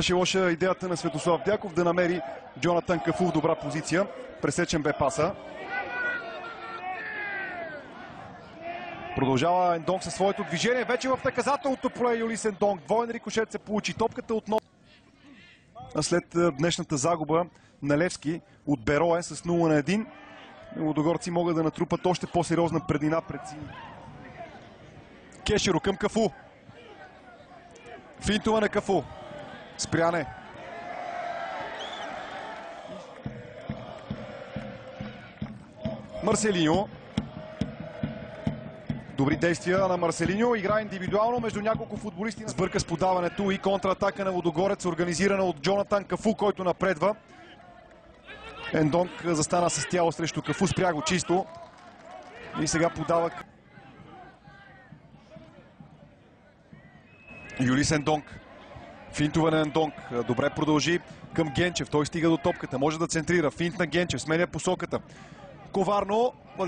Беше лоша идеята на Светослав Дяков да намери Джонатан Кафу в добра позиция. Пресечен бе паса. Продължава Ендонг със своето движение. Вече в наказателното поле Юлис Ендонг. Двоен рикошет се получи. Топката отново. След днешната загуба на Левски от Берое с 0-1, лудогорци могат да натрупат още по-сериозна преднина пред си. Кешеро към Кафу. Финтова на Кафу. Спряне. Марселиньо. Добри действия на Марселиньо. Игра индивидуално между няколко футболисти. Сбърка с подаването и контратака на Лудогорец, организирана от Джонатан Кафу, който напредва. Ендонг застана с тяло срещу Кафу, спря го чисто. И сега подава Юлис Ендонг. Финтова на Ендонг. Добре продължи към Генчев. Той стига до топката. Може да центрира. Финт на Генчев. Сменя посоката. Коварно.